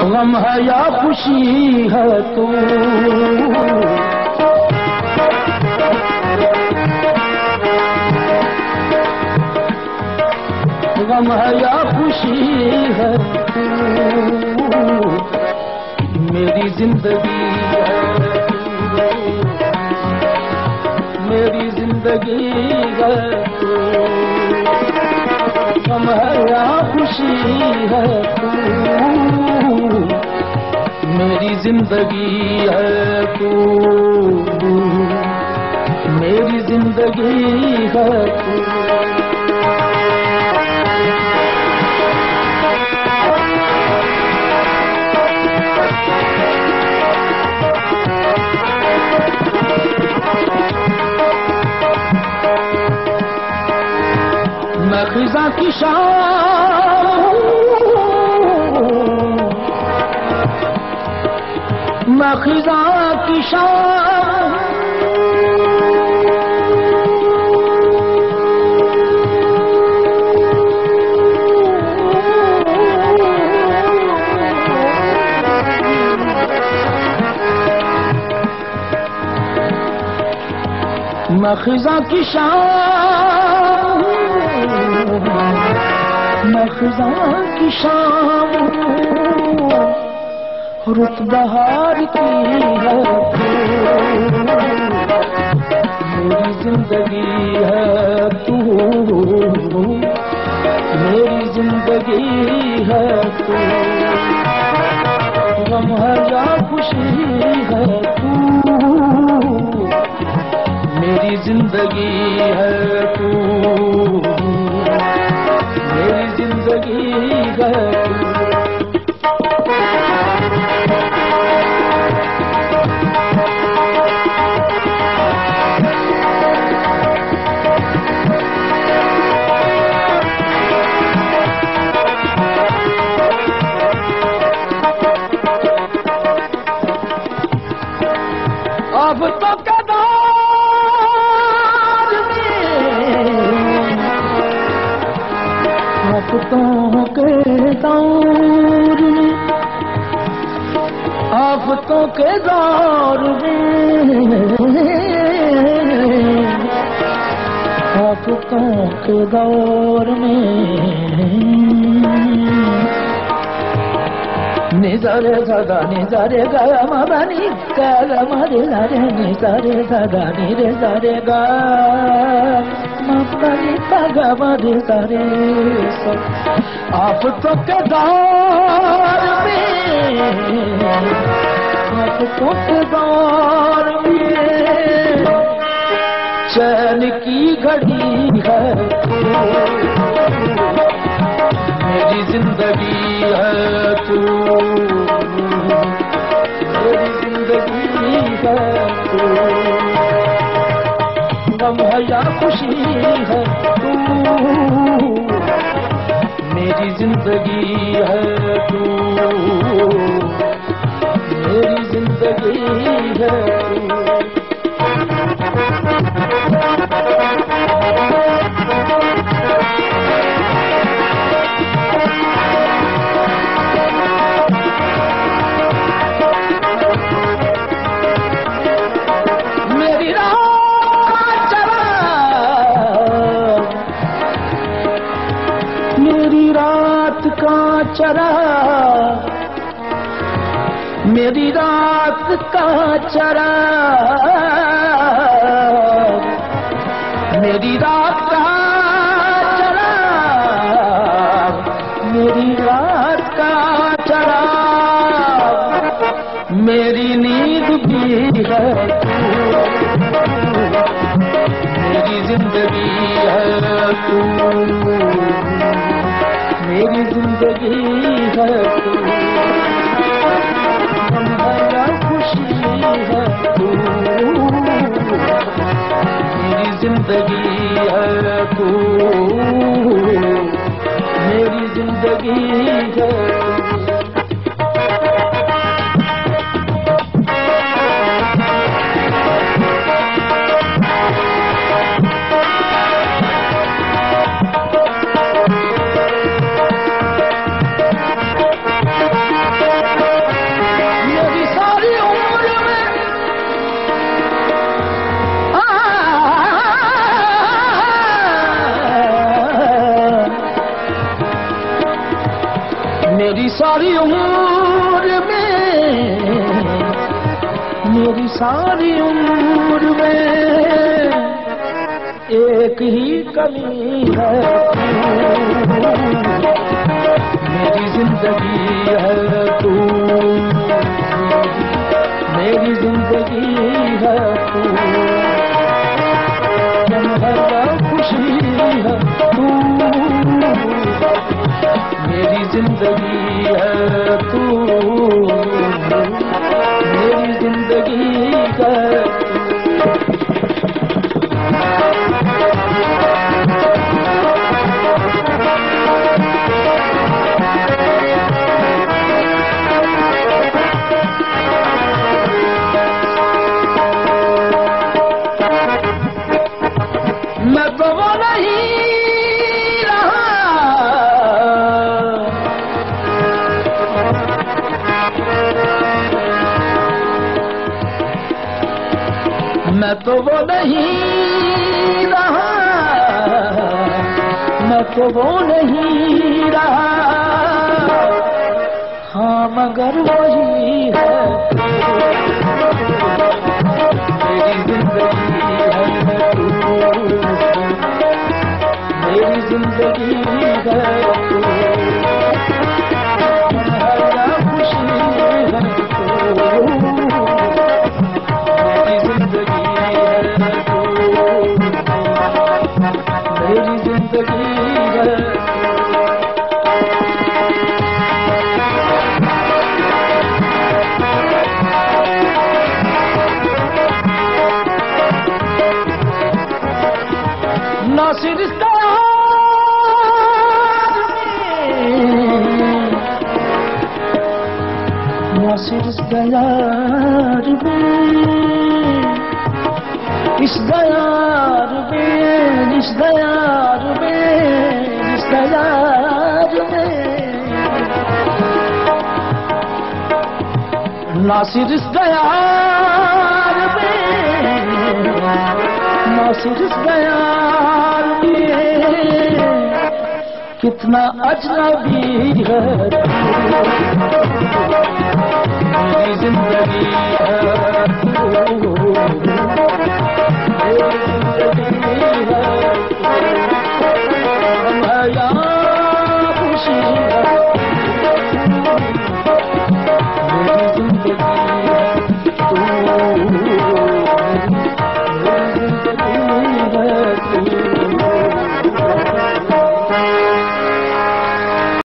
गम है या खुशी है तू, गम है या खुशी है तू, मेरी जिंदगी है तू, मेरी जिंदगी है तू, गम है या खुशी है तू, मेरी जिंदगी है तू, मेरी जिंदगी है तू। मैं खिज़ां की शाम, मैं खिज़ां की शाम, मैं खिज़ां की शाम, मैं खिज़ां की शाम, रुत बहार की है तू, मेरी जिंदगी है तू, मेरी जिंदगी है तू, गम है या खुशी है तू, मेरी जिंदगी है तू, मेरी जिंदगी है तू। अब तो आफतों के दौर में, आफतों के दौर में, आफतों के दौर में, निजारे सदा निजारे गा मबानी गा मरे सारे निजारे सदा निरे सारे गा मबानी गा मरे सारे सब। आफतों के दौर में, आफतों के दौर में, चैन की घड़ी है मेरी जिंदगी है तू, मेरी जिंदगी है तू, गम है या खुशी है तू, मेरी जिंदगी है तू, मेरी जिंदगी है तू। चरा मेरी रात का चरा, मेरी रात का चरा, मेरी रात का चरा, मेरी नींद भी है तू, मेरी जिंदगी है तू, मेरी जिंदगी है तू, गम है या खुशी है तू, मेरी जिंदगी है तू, मेरी जिंदगी है तू। मेरी सारी उम्र में एक ही कमी है, मेरी जिंदगी है तू, मेरी जिंदगी है तू, खुशी है तू, मेरी जिंदगी है तू, मेरी जिंदगी है तू। मैं तो वो नहीं रहा, मैं तो वो नहीं रहा, मैं तो वो नहीं रहा, हाँ मगर वही है मेरी जिंदगी है तू, मेरी जिंदगी है तू, खुशी है तू, मेरी जिंदगी है तू, मेरी जिंदगी है। नासिर इस दयार में, इस दयार में, इस दयार में, इस दयार में, नासिर इस दयार में, नासिर इस दयार में, कितना अजनबी है